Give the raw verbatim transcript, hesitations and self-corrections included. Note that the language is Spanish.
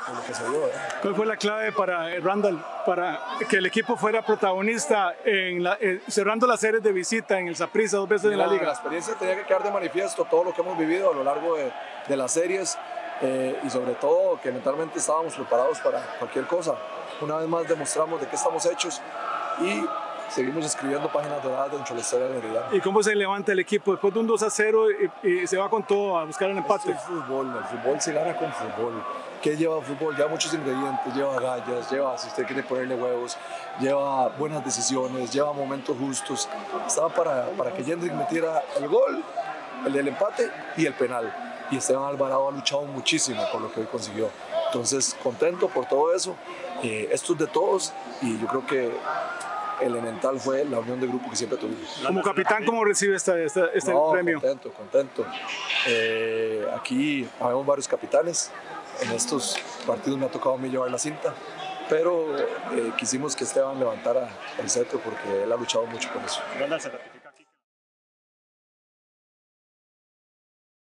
por lo que se dio. ¿eh? ¿Cuál fue la clave para eh, Randall, para que el equipo fuera protagonista en la, eh, cerrando las series de visita en el Saprissa dos veces en la Mira, liga? La experiencia tenía que quedar de manifiesto todo lo que hemos vivido a lo largo de, de las series eh, y sobre todo que mentalmente estábamos preparados para cualquier cosa. Una vez más demostramos de qué estamos hechos y seguimos escribiendo páginas doradas dentro de la historia de Herediano. ¿Y cómo se levanta el equipo después de un dos a cero y, y se va con todo a buscar el empate? Esto es fútbol, el fútbol se gana con fútbol. ¿Qué lleva fútbol? Lleva muchos ingredientes, lleva gallas, lleva, si usted quiere ponerle huevos, lleva buenas decisiones, lleva momentos justos. Estaba para, para que Jendrik metiera el gol, el del empate y el penal. Y Esteban Alvarado ha luchado muchísimo por lo que hoy consiguió. Entonces, contento por todo eso. Eh, esto es de todos y yo creo que elemental fue la unión de grupo que siempre tuvimos. Como capitán, ¿cómo recibe esta, esta, este no, premio? Contento, contento. Eh, aquí habemos varios capitanes. En estos partidos me ha tocado a mí llevar la cinta, pero eh, quisimos que Esteban levantara el cetro porque él ha luchado mucho por eso.